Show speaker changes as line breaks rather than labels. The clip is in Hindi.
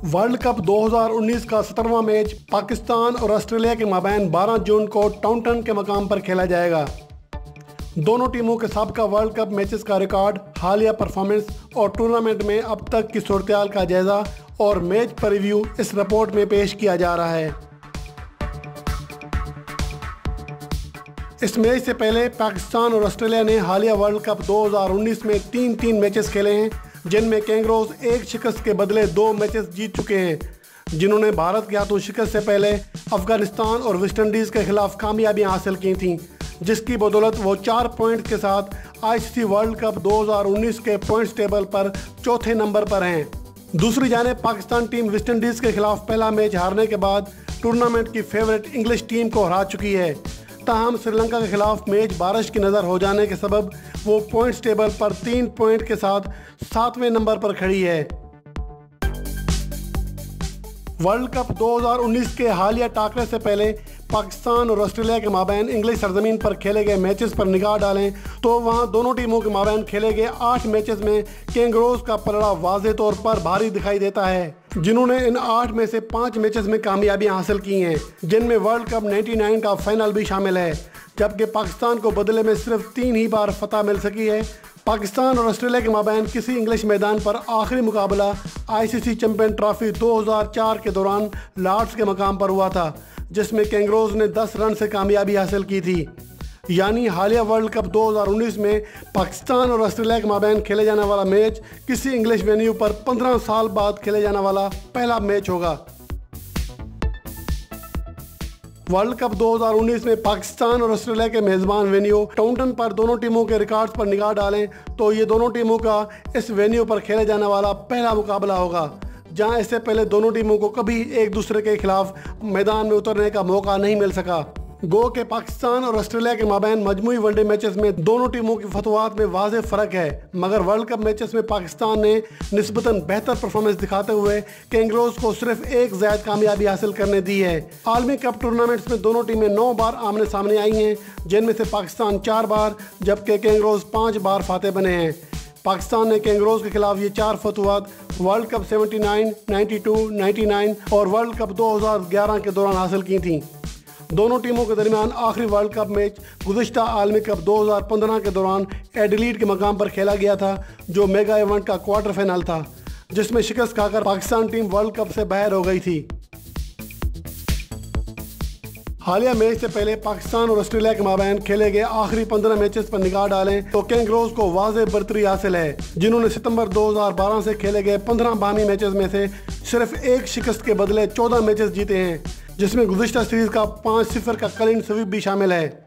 वर्ल्ड कप 2019 का 17वां मैच पाकिस्तान और ऑस्ट्रेलिया के माबैन 12 जून को टाउनटन के मकाम पर खेला जाएगा। दोनों टीमों के साबिका वर्ल्ड कप मैचेस का रिकॉर्ड, हालिया परफॉर्मेंस और टूर्नामेंट में अब तक की सूरत-ए-हाल का जायजा और मैच पर रिव्यू इस रिपोर्ट में पेश किया जा रहा है। इस मैच से पहले पाकिस्तान और ऑस्ट्रेलिया ने हालिया वर्ल्ड कप 2019 में 3-3 मैचेस खेले हैं, जिनमें कैंगरोज एक शिकस्त के बदले 2 मैचेस जीत चुके हैं, जिन्होंने भारत के हाथों शिकस्त से पहले अफगानिस्तान और वेस्ट इंडीज़ के खिलाफ कामयाबियां हासिल की थीं, जिसकी बदौलत वो 4 पॉइंट के साथ ICC वर्ल्ड कप 2019 के पॉइंट्स टेबल पर चौथे नंबर पर हैं। दूसरी जानिब पाकिस्तान टीम वेस्ट इंडीज़ के खिलाफ पहला मैच हारने के बाद टूर्नामेंट की फेवरेट इंग्लिश टीम को हरा चुकी है। ताहम श्रीलंका के खिलाफ मैच बारिश की नज़र हो जाने के सबब वो पॉइंट्स टेबल पर 3 पॉइंट के साथ 7वें नंबर पर खड़ी है। वर्ल्ड कप 2019 के हालिया टाकरे से पहले पाकिस्तान और ऑस्ट्रेलिया के माबैन इंग्लिश सरजमीन पर खेले गए मैचेस पर निगाह डालें तो वहां दोनों टीमों के माबैन खेले गए 8 मैचेस में कैंगरोज का पलड़ा वाज़े तौर पर भारी दिखाई देता है, जिन्होंने इन 8 में से 5 मैचेस में कामयाबियां हासिल की हैं, जिनमें वर्ल्ड कप 99 का फाइनल भी शामिल है, जबकि पाकिस्तान को बदले में सिर्फ 3 ही बार फतह मिल सकी है। पाकिस्तान और ऑस्ट्रेलिया के माबैन किसी इंग्लिश मैदान पर आखिरी मुकाबला ICC चैंपियन ट्रॉफी 2004 के दौरान लॉर्ड्स के मकाम पर हुआ था, जिसमें कैंगरोज ने 10 रन से कामयाबी हासिल की थी। यानी हालिया वर्ल्ड कप 2019 में पाकिस्तान और ऑस्ट्रेलिया के माबैन खेले जाने वाला मैच किसी इंग्लिश वेन्यू पर 15 साल बाद खेले जाने वाला पहला मैच होगा। वर्ल्ड कप 2019 में पाकिस्तान और ऑस्ट्रेलिया के मेज़बान वेन्यू टाउनटन पर दोनों टीमों के रिकॉर्ड्स पर निगाह डालें तो ये दोनों टीमों का इस वेन्यू पर खेले जाने वाला पहला मुकाबला होगा, जहां इससे पहले दोनों टीमों को कभी एक दूसरे के खिलाफ मैदान में उतरने का मौका नहीं मिल सका। गो के पाकिस्तान और ऑस्ट्रेलिया के माबैन मजमूई वनडे मैचेस में दोनों टीमों की फतवात में वाज़ेह फ़र्क है, मगर वर्ल्ड कप मैचेस में पाकिस्तान ने निस्बतन बेहतर परफॉर्मेंस दिखाते हुए कैंगरोज को सिर्फ एक ज़ायद कामयाबी हासिल करने दी है। आलमी कप टूर्नामेंट्स में दोनों टीमें 9 बार आमने सामने आई हैं, जिनमें से पाकिस्तान 4 बार जबकि कैंगरोज 5 बार फातेह बने हैं। पाकिस्तान ने कैंगरोज के खिलाफ ये 4 फतवात वर्ल्ड कप 79, 92, 99 और वर्ल्ड कप 2011 के दौरान हासिल की थीं। दोनों टीमों के दरमियान आखिरी वर्ल्ड कप मैच गुज़िश्ता आलमी कप 2015 के दौरान एडिलेड के मकाम पर खेला गया था, जो मेगा इवेंट का क्वार्टर फाइनल था, जिसमें शिकस्त खाकर पाकिस्तान टीम वर्ल्ड कप से बाहर हो गई थी। हालिया मैच से पहले पाकिस्तान और ऑस्ट्रेलिया के माबैन खेले गए आखिरी 15 मैचेस पर निगाह डालें तो कैंगरोज को वाज़ेह बरतरी हासिल है, जिन्होंने सितंबर 2012 से खेले गए 15 बाहमी मैचेस में से सिर्फ एक शिकस्त के बदले 14 मैचेस जीते हैं, जिसमें गुज़िश्ता सीरीज़ का 5-0 का क्लीन स्वीप भी शामिल है।